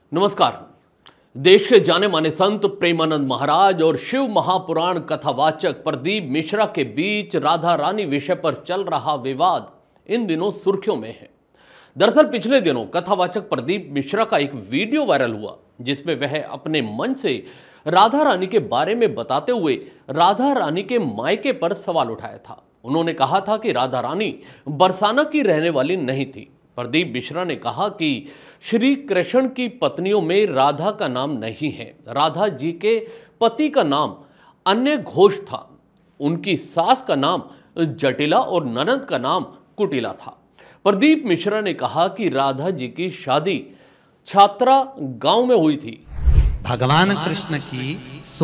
नमस्कार। देश के जाने माने संत प्रेमानंद महाराज और शिव महापुराण कथावाचक प्रदीप मिश्रा के बीच राधा रानी विषय पर चल रहा विवाद इन दिनों सुर्खियों में है। दरअसल पिछले दिनों कथावाचक प्रदीप मिश्रा का एक वीडियो वायरल हुआ जिसमें वह अपने मन से राधा रानी के बारे में बताते हुए राधा रानी के मायके पर सवाल उठाया था। उन्होंने कहा था कि राधा रानी बरसाना की रहने वाली नहीं थी। प्रदीप मिश्रा ने कहा कि श्री कृष्ण की पत्नियों में राधा का नाम नहीं है। राधा जी के पति का नाम अन्य घोष था। उनकी सास का नाम जटिला और ननद का नाम कुटिला था। प्रदीप मिश्रा ने कहा कि राधा जी की शादी छात्रा गांव में हुई थी। भगवान कृष्ण की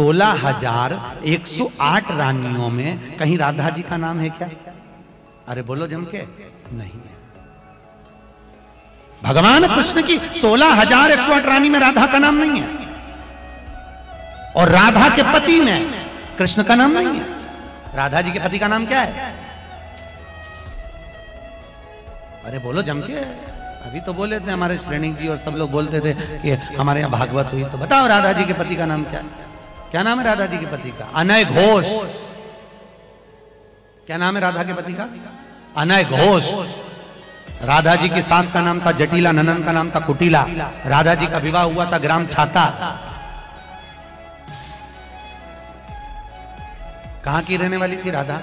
16,108 रानियों में कहीं राधा जी का नाम है क्या? अरे बोलो जम के, नहीं है। भगवान कृष्ण की 16,108 रानी में राधा का नाम नहीं है और राधा के पति में कृष्ण का नाम नहीं है। राधा जी के पति का नाम क्या है? अरे बोलो जम के। अभी तो बोले थे हमारे श्रेणी जी और सब लोग बोलते थे कि हमारे यहाँ भागवत हुई, तो बताओ राधा जी के पति का नाम क्या है? क्या नाम है राधा जी के पति का? अनय घोष। क्या नाम है राधा के पति का? अनय घोष। राधा जी की सास का नाम था जटिला, ननन का नाम था कुटिला। राधा जी का विवाह हुआ था ग्राम छाता। कहां की रहने वाली थी राधा?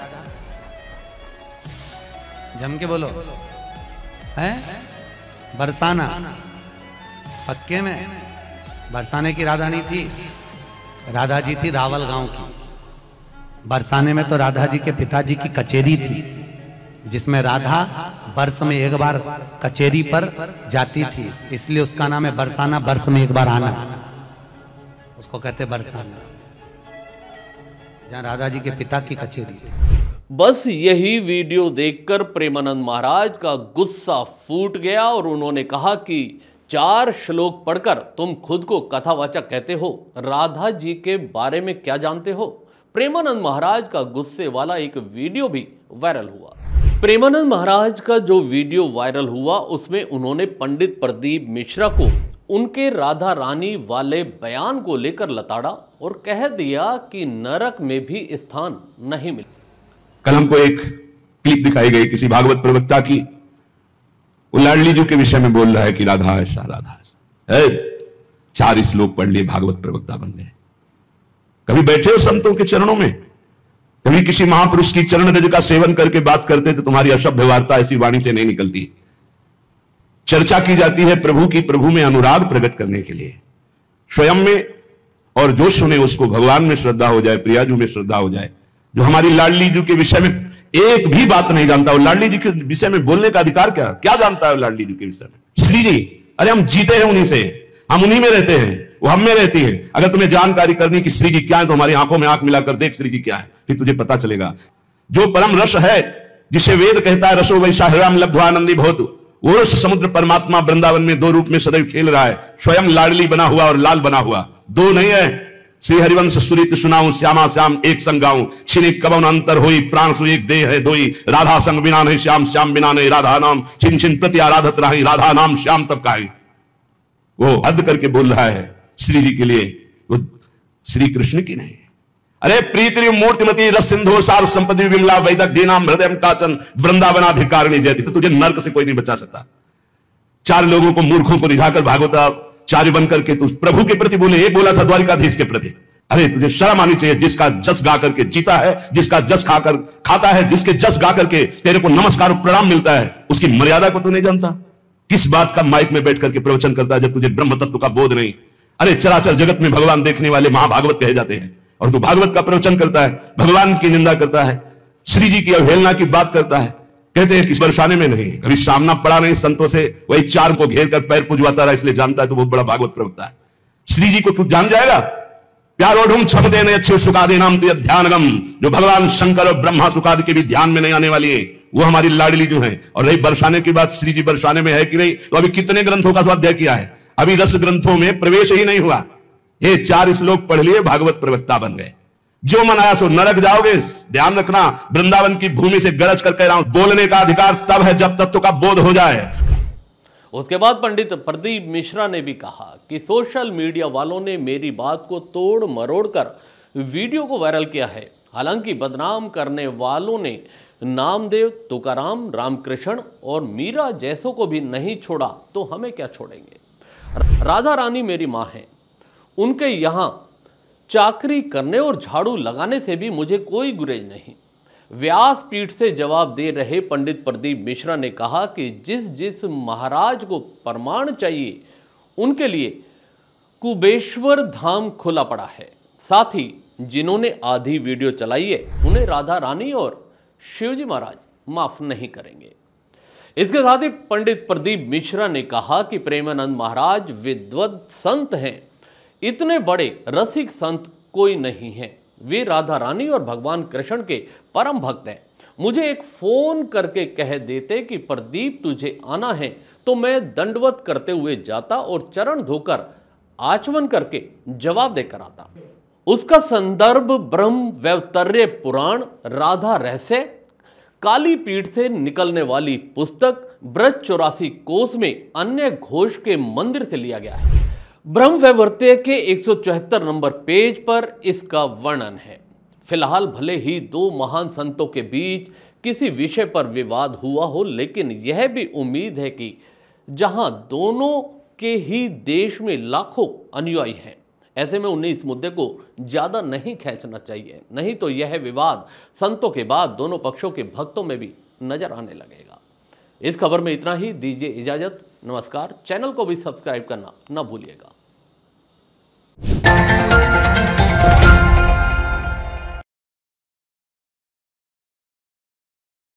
जम के बोलो। है बरसाना। पक्के में बरसाने की राधा नहीं थी। राधा जी थी रावल गांव की। बरसाने में तो राधा जी के पिताजी की कचेरी थी जिसमें राधा वर्ष में एक बार कचेरी पर जाती थी, इसलिए उसका नाम है बरसाना। वर्ष में एक बार आना, उसको कहते बरसाना, जहां राधा जी के पिता की कचेरी थी। बस यही वीडियो देखकर प्रेमानंद महाराज का गुस्सा फूट गया और उन्होंने कहा कि 4 श्लोक पढ़कर तुम खुद को कथावाचक कहते हो, राधा जी के बारे में क्या जानते हो? प्रेमानंद महाराज का गुस्से वाला एक वीडियो भी वायरल हुआ। प्रेमानंद महाराज का जो वीडियो वायरल हुआ उसमें उन्होंने पंडित प्रदीप मिश्रा को उनके राधा रानी वाले बयान को लेकर लताड़ा और कह दिया कि नरक में भी स्थान नहीं मिला। कल हमको एक क्लिप दिखाई गई किसी भागवत प्रवक्ता की, वो लाडली जी के विषय में बोल रहा है कि राधा ऐसा राधा ऐसा। 4 श्लोक पढ़ लिए, भागवत प्रवक्ता बन गए। कभी बैठे हो संतों के चरणों में? कभी किसी महापुरुष की चरण रज का सेवन करके बात करते तो तुम्हारी अशुद्ध वार्ता ऐसी वाणी से नहीं निकलती। चर्चा की जाती है प्रभु की, प्रभु में अनुराग प्रकट करने के लिए, स्वयं में, और जो सुने उसको भगवान में श्रद्धा हो जाए, प्रियाजू में श्रद्धा हो जाए। जो हमारी लाडली जी के विषय में एक भी बात नहीं जानता, वो लाडली जी के विषय में बोलने का अधिकार क्या जानता है लाडली जी के विषय में? श्री जी, अरे हम जीते हैं उन्हीं से, हम उन्हीं में रहते हैं, वो हम में रहती है। अगर तुम्हें जानकारी करनी कि श्री जी क्या है तो हमारी आंखों में आंख मिलाकर देख श्री जी क्या है, फिर तुझे पता चलेगा। जो परम रस है, जिसे वेद कहता है रसो वैसा हृदय लब्ध्वानंदी भवतु, वो रस समुद्र परमात्मा वृंदावन में 2 रूप में सदैव खेल रहा है। स्वयं लाडली बना हुआ और लाल बना हुआ, 2 नहीं है। श्री हरिवंश सुरित सुनाऊं, श्यामा श्याम एक संग गाऊं, छिनिक कवन अंतर होई, प्राण सु एक देह है दोई। राधा संग बिना नहीं श्याम, श्याम बिना नहीं राधा नाम, छिन छिन प्रति आराधत रही, राधा नाम श्याम तब काई। वो हद करके बोल रहा है श्री जी के लिए, वो श्री कृष्ण की नहीं। अरे प्रीति मूर्तिमती रस सिंधु सार संपत्ति विमला वैदक दीनाम हृदय काचन वृंदावनाधिकारिणी जयति। तो तुझे नर्क से कोई नहीं बचा सकता। 4 लोगों को मूर्खों को रिझाकर भागवताचार्य बनकर के तू प्रभु के प्रति बोले, एक बोला था द्वारिकाधीश के प्रति। अरे तुझे शर्म आनी चाहिए। जिसका जस गा करके जीता है, जिसका जस खाकर खाता है, जिसके जस गा करके तेरे को नमस्कार प्रणाम मिलता है, उसकी मर्यादा को तू नहीं जानता। किस बात का माइक में बैठ करके प्रवचन करता है जब तुझे ब्रह्म तत्व का बोध नहीं? अरे चराचर जगत में भगवान देखने वाले महाभागवत कहे जाते हैं और तू भागवत का प्रवचन करता है, भगवान की निंदा करता है, श्री जी की अवहेलना की बात करता है। कहते हैं कि बरसाने में नहीं, कभी सामना पड़ा नहीं संतों से, वही 4 को घेर कर पैर पुजवाता रहा, इसलिए जानता है तो बहुत बड़ा भागवत प्रवक्ता है। श्री जी को तू जान जाएगा? प्यारोढ़ क्षम देने अच्छे सुखादे नाम तो ध्यानगम। जो भगवान शंकर और ब्रह्मा सुखादि के भी ध्यान में नहीं आने वाली है, वो हमारी लाडली जो है। और रही बरसाने की बात, श्री जी बरसाने में है कि नहीं, तो अभी कितने ग्रंथों का स्वाध्याय किया है? अभी 10 ग्रंथों में प्रवेश ही नहीं हुआ। ये 4 श्लोक पढ़ लिए, भागवत प्रवक्ता बन गए। जो मन आया सो नरक जाओगे। ध्यान रखना, वृंदावन की भूमि से गरज कर कह रहा हूं, बोलने का अधिकार तब है जब तत्व का बोध हो जाए। उसके बाद पंडित प्रदीप मिश्रा ने भी कहा कि सोशल मीडिया वालों ने मेरी बात को तोड़ मरोड़ कर वीडियो को वायरल किया है। हालांकि बदनाम करने वालों ने नामदेव, तुकाराम, रामकृष्ण और मीरा जैसों को भी नहीं छोड़ा तो हमें क्या छोड़ेंगे। राधा रानी मेरी माँ है, उनके यहाँ चाकरी करने और झाड़ू लगाने से भी मुझे कोई गुरेज नहीं। व्यासपीठ से जवाब दे रहे पंडित प्रदीप मिश्रा ने कहा कि जिस महाराज को प्रमाण चाहिए उनके लिए कुबेश्वर धाम खुला पड़ा है। साथ ही जिन्होंने आधी वीडियो चलाई है उन्हें राधा रानी और शिवजी महाराज माफ नहीं करेंगे। इसके साथ ही पंडित प्रदीप मिश्रा ने कहा कि प्रेमानंद महाराज विद्वत संत हैं, इतने बड़े रसिक संत कोई नहीं है। वे राधा रानी और भगवान कृष्ण के परम भक्त हैं। मुझे एक फोन करके कह देते कि प्रदीप तुझे आना है तो मैं दंडवत करते हुए जाता और चरण धोकर आचमन करके जवाब देकर आता। उसका संदर्भ ब्रह्म वैवर्त्य पुराण, राधा रहस्य, काली पीठ से निकलने वाली पुस्तक ब्रज 84 कोष में अन्य घोष के मंदिर से लिया गया है। ब्रह्म वैवर्त्य के 174 नंबर पेज पर इसका वर्णन है। फिलहाल भले ही दो महान संतों के बीच किसी विषय पर विवाद हुआ हो, लेकिन यह भी उम्मीद है कि जहां दोनों के ही देश में लाखों अनुयायी हैं, ऐसे में उन्हें इस मुद्दे को ज्यादा नहीं खींचना चाहिए, नहीं तो यह विवाद संतों के बाद दोनों पक्षों के भक्तों में भी नजर आने लगेगा। इस खबर में इतना ही। दीजिए इजाजत। नमस्कार। चैनल को भी सब्सक्राइब करना न भूलिएगा।